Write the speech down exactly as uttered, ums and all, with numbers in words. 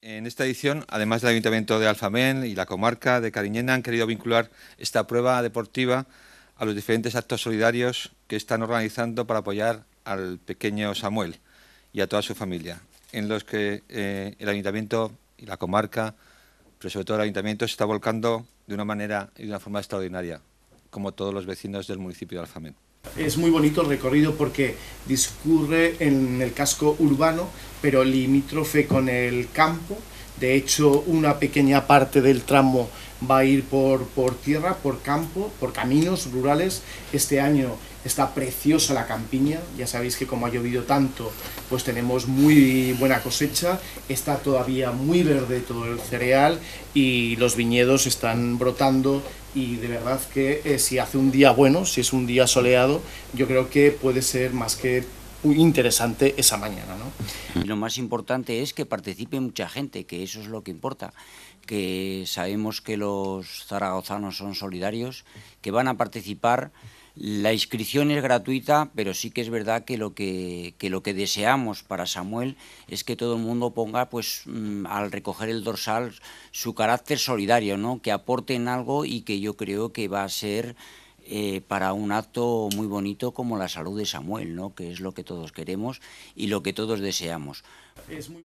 En esta edición, además del Ayuntamiento de Alfamén y la comarca de Cariñena, han querido vincular esta prueba deportiva a los diferentes actos solidarios que están organizando para apoyar al pequeño Samuel y a toda su familia, en los que eh, el Ayuntamiento y la comarca, pero sobre todo el Ayuntamiento, se está volcando de una manera y de una forma extraordinaria, como todos los vecinos del municipio de Alfamén. Es muy bonito el recorrido porque discurre en el casco urbano, pero limítrofe con el campo. De hecho, una pequeña parte del tramo va a ir por, por tierra, por campo, por caminos rurales. Este año está preciosa la campiña, ya sabéis que como ha llovido tanto, pues tenemos muy buena cosecha, está todavía muy verde todo el cereal y los viñedos están brotando, y de verdad que eh, si hace un día bueno, si es un día soleado, yo creo que puede ser más que muy interesante esa mañana, ¿no? Y lo más importante es que participe mucha gente, que eso es lo que importa, que sabemos que los zaragozanos son solidarios, que van a participar. La inscripción es gratuita, pero sí que es verdad que lo que, que, lo que deseamos para Samuel es que todo el mundo ponga, pues, mmm, al recoger el dorsal, su carácter solidario, ¿no? Que aporten algo y que yo creo que va a ser eh, para un acto muy bonito como la salud de Samuel, ¿no? Que es lo que todos queremos y lo que todos deseamos. Es muy